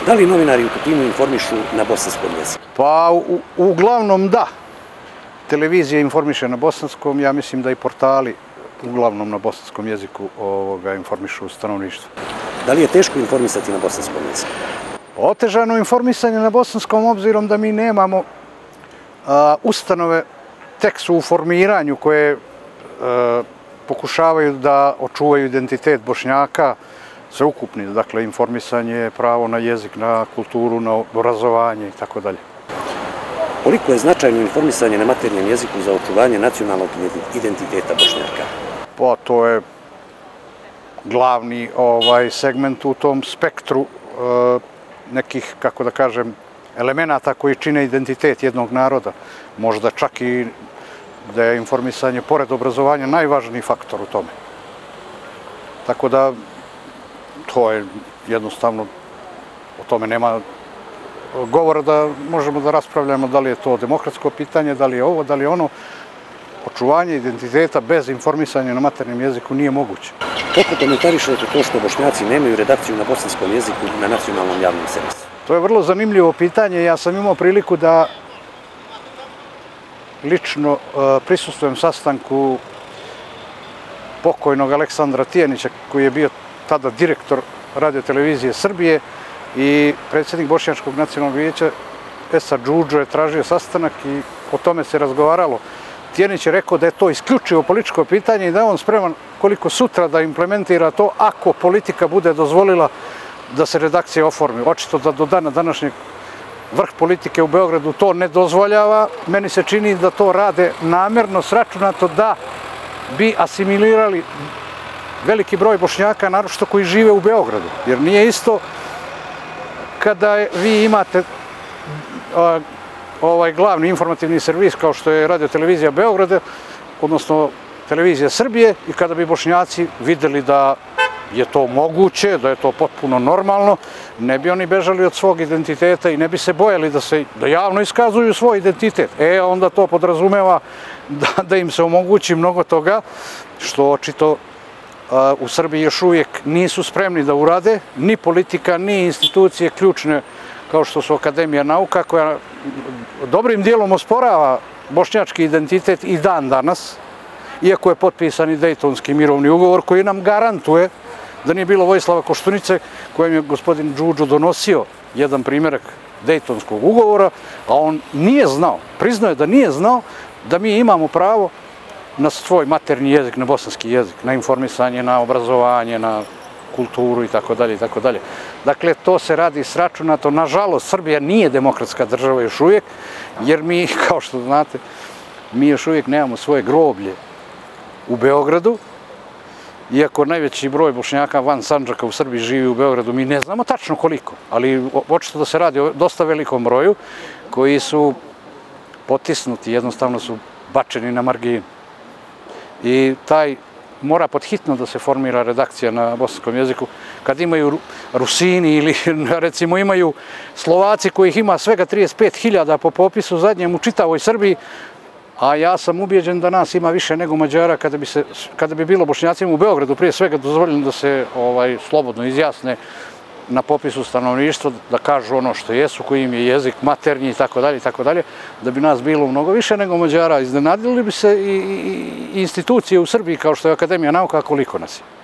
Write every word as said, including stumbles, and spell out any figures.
Da li novinari u Tutinu informišu na bosanskom jeziku? Pa, u, uglavnom da. Televizija informiše na bosanskom, ja mislim da i portali uglavnom na bosanskom jeziku ovoga, informišu stanovništvo. Da li je teško informisati na bosanskom jeziku? Otežano informisanje na bosanskom, obzirom da mi nemamo a, ustanove tek su u formiranju koje a, pokušavaju da očuvaju identitet Bošnjaka, sveukupni, dakle informisanje, pravo na jezik, na kulturu, na obrazovanje i tako dalje. Koliko je značajno informisanje na maternjem jeziku za očuvanje nacionalnog identiteta Bošnjaka? Pa to je glavni ovaj, segment u tom spektru e, nekih, kako da kažem, elemenata koji čine identitet jednog naroda. Možda čak i da je informisanje, pored obrazovanja, najvažniji faktor u tome. Tako da, to je jednostavno, o tome nema govora da možemo da raspravljamo da li je to demokratsko pitanje, da li je ovo, da li je ono. Očuvanje identiteta bez informisanja na maternjem jeziku nije moguće. Kako komentarišete to što Bošnjaci nemaju redakciju na bosanskom jeziku na nacionalnom javnom servisu? To je vrlo zanimljivo pitanje. Ja sam imao priliku da lično prisustvujem sastanku pokojnog Aleksandra Tijanića, koji je bio tada direktor Radio-televizije Srbije, i predsjednik Bošnjačkog nacionalnog vijeća Esad Džudžo je tražio sastanak i o tome se razgovaralo. Tijanić je rekao da je to isključivo političko pitanje i da je on spreman koliko sutra da implementira to ako politika bude dozvolila da se redakcija oformi. Očito da do dana današnjeg vrh politike u Beogradu to ne dozvoljava. Meni se čini da to rade namjerno, sračunato da bi asimilirali veliki broj Bošnjaka, naročito koji žive u Beogradu. Jer nije isto kada vi imate a, ovaj glavni informativni servis kao što je Radio-televizija Beograda, odnosno Televizija Srbije, i kada bi Bošnjaci videli da je to moguće, da je to potpuno normalno, ne bi oni bežali od svog identiteta i ne bi se bojali da, se, da javno iskazuju svoj identitet. E, onda to podrazumeva da, da im se omogući mnogo toga, što očito a, u Srbiji još uvijek nisu spremni da urade, ni politika, ni institucije ključne kao što su Akademija nauka, koja dobrim dijelom osporava bošnjački identitet i dan danas, iako je potpisan i Dejtonski mirovni ugovor koji nam garantuje da nije bilo Vojislava Koštunice, kojem je gospodin Džudžo donosio jedan primjerak Dejtonskog ugovora, a on nije znao, priznao je da nije znao da mi imamo pravo na svoj maternji jezik, na bosanski jezik, na informisanje, na obrazovanje, na kulturu i tako dalje i tako dalje. Dakle, to se radi sračunato. Nažalost, Srbija nije demokratska država još uvijek, jer mi, kao što znate, mi još uvijek nemamo svoje groblje u Beogradu. Iako najveći broj Bošnjaka van Sandžaka u Srbiji živi u Beogradu, mi ne znamo tačno koliko, ali očito da se radi o dosta velikom broju koji su potisnuti, jednostavno su bačeni na marginu. I taj mora podhitno da se formira redakcija na bosanskom jeziku. Kad imaju Rusini ili recimo imaju Slovaci kojih ima svega trideset pet hiljada po popisu zadnjem u čitavoj Srbiji, a ja sam ubijeđen da nas ima više nego Mađara, kada bi, se, kada bi bilo Bošnjacima u Beogradu prije svega dozvoljeno da se ovaj, slobodno izjasne na popisu stanovništva, da kažu ono što jesu, koji im je jezik, maternji i tako dalje i tako dalje, da bi nas bilo mnogo više nego Mađara. Iznenadili bi se i, i, i institucije u Srbiji kao što je Akademija nauka, koliko nas je.